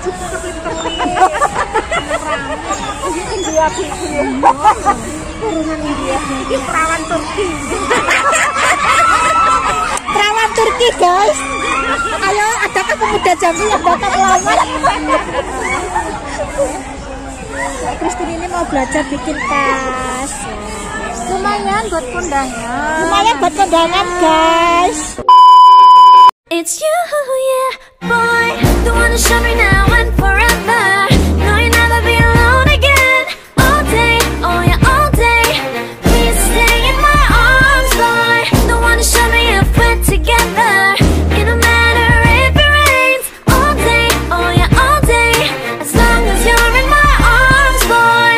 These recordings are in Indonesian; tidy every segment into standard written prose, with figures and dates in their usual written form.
baju India turunan India. ini perawan Turki. Perawan Turki guys. Ayo, adakah pemuda Jambi yang bakal melamar? Christine ini mau belajar bikin tas. Lumayan buat kondangan. Lumayan buat kondangan guys. It's you, yeah, boy. The one to show me now and forever. No, you'll never be alone again. All day, oh yeah, all day. Please stay in my arms, boy. The one to show me if we're together. It don't matter if it rains. All day, oh yeah, all day. As long as you're in my arms, boy.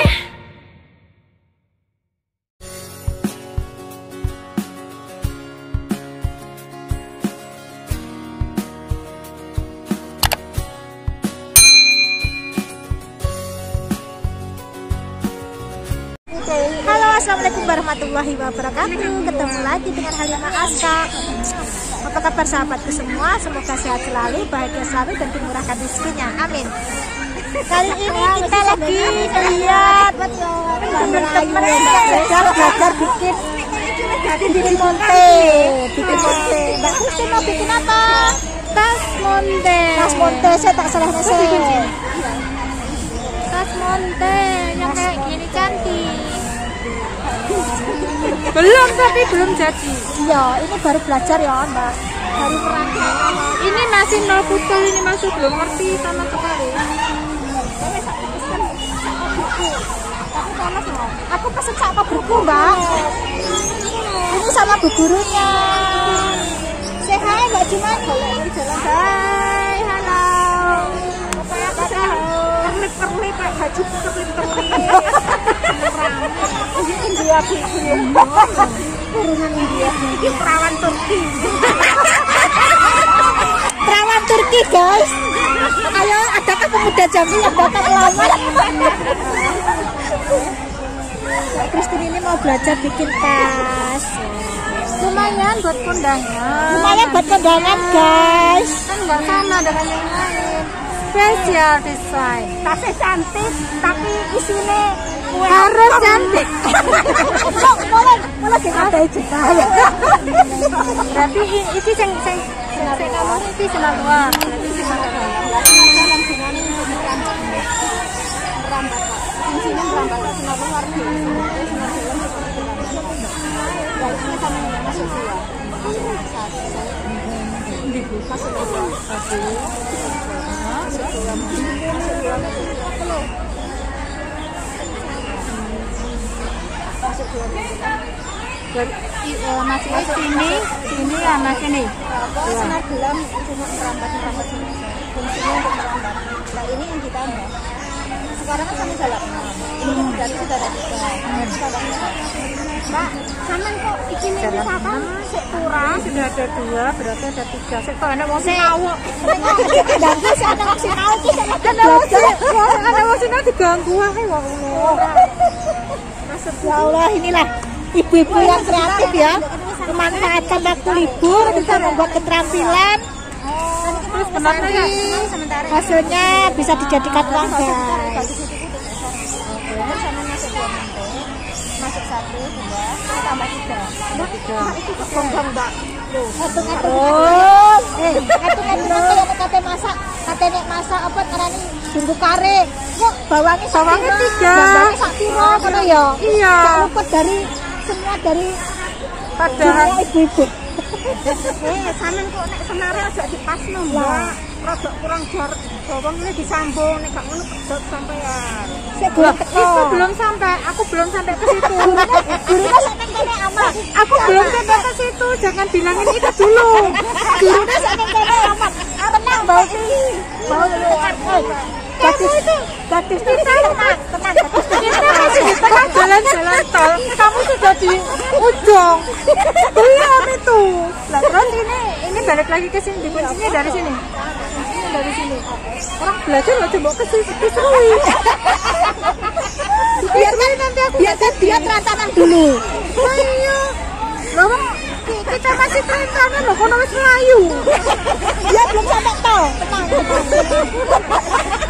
Halo, assalamualaikum warahmatullahi wabarakatuh. Ketemu lagi dengan Halimah Aska. Apa kabar sahabatku semua? Semoga sehat selalu, bahagia selalu, dan dimurahkan rezekinya. Amin. Kali ini kita lagi lihat teman-teman sedang belajar bikin monte. Mbak Christine mau bikin apa? Tas monte. Tas monte, saya tak salah ngasih. Tas monte yang kayak gini cantik. Belum jadi. Iya, ini baru belajar ya Mbak. Baru merangkai. Ini masih nol putul, ini masih belum ngerti sama sekali. Aku pesen sama buku Mbak. Ini sama bu gurunya. Say hi Mbak Juman. Hai, halo. Perlip pakai baju perlip. India turunan India. Ini perawan Turki. Perawan Turki guys. Ayo, adakah pemuda Jambi yang bakal melamar? Christine ini mau belajar bikin tas. Lumayan buat kondangan. Lumayan buat kondangan guys. Kan nggak sama dengan yang lain. Special design. Tasnya cantik, tapi isinya Harus cantik. Mulai kita juga ya. Berarti itu yang kamu itu cuma dua. Berarti cuma masih sini sama sini. Senar gelam untuk merambat sini. Fungsinya untuk merambat. Nah ini yang ditambah. Sekarang kan kami jalan. Ini berarti sudah ada tiga. Mbak, sama kok ikin ini apa? Kurang sudah ada dua, berarti ada tiga. Sektor anak mau sinau. Dan terus ada mau sinau kita Anak mau sinau diganggu aja wong. Ya Allah, inilah ibu-ibu yang kreatif ya, memanfaatkan waktu libur bisa membuat keterampilan. Terus benarnya Hasilnya bisa dijadikan uang guys. masuk 1, 2, tambah 3. Itu kebong Mbak. Terus, Hitung kate masak, kate nek masak apa ngarani bumbu kare. Kok bawangnya 3. Bawangnya sak piro ngono ya? Iya. Luput dari semua dari Padahal ibu-ibu. sampean kok nek senare aja dipasno, Mbak. Rada kurang bawang ini disambung, nek gak ngono pedot sampean. Itu belum sampai, aku belum sampai ke situ. Gurunya sampai kene aman. Aku belum sampai ke situ, jangan bilangin itu dulu. Gurunya sampai kene aman. Tenang bau ini. Bau Kamu itu gadis kita tenang. kita masih di tengah jalan-jalan tol, kamu sudah di ujung. Belum itu. Lah terus ini balik lagi ke sini, kuncinya dari sini. Kuncinya dari sini. Orang belajar nggak coba ke sini, diserui. Biarkan nanti aku biar rantangan dulu. Ayo. Loh, kita masih terentangan loh, kono wis melayu. Dia belum sampai tol. Tenang.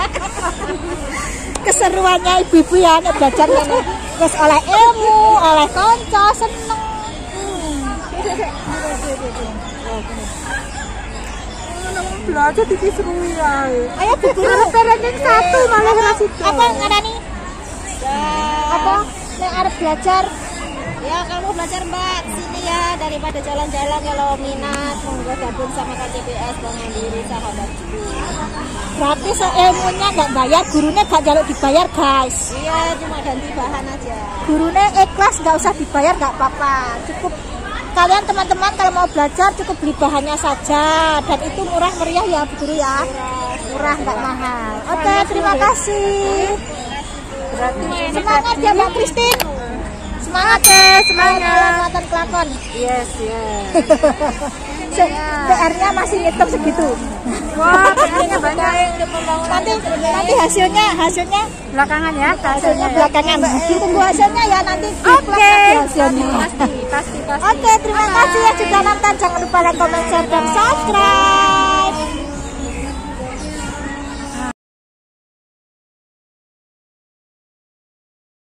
keseruannya ibu-ibu ya nek belajar ngene. Wis oleh ilmu, oleh kanca, seneng. Belajar dikisrui ya. Ayo bukunya ranking 1 malah kelas itu. apa ngarani? Apa? Nek arep belajar Ya kamu belajar Mbak sini ya, daripada jalan-jalan kalau minat monggo gabung sama KTPS Bank Mandiri sahabatku. gratis ilmunya nggak bayar, gurunya nggak jaluk dibayar guys. Iya cuma ganti bahan aja. Gurunya ikhlas nggak usah dibayar nggak apa-apa, cukup kalian teman-teman kalau mau belajar cukup beli bahannya saja dan itu murah meriah ya Bu Guru ya, murah nggak mahal. Oke terima kasih. Semangat ya Mbak Christine. Semangat ya, semangat. Kelakon. Yes, yes. PR-nya masih ngitung segitu. Wah, PR-nya banyak. Nanti hasilnya Belakangan ya, hasilnya belakangan. Ditunggu hasilnya ya nanti. Oke. Hasilnya. Pasti. Oke, terima kasih ya sudah nonton. Jangan lupa like, comment, share, dan subscribe.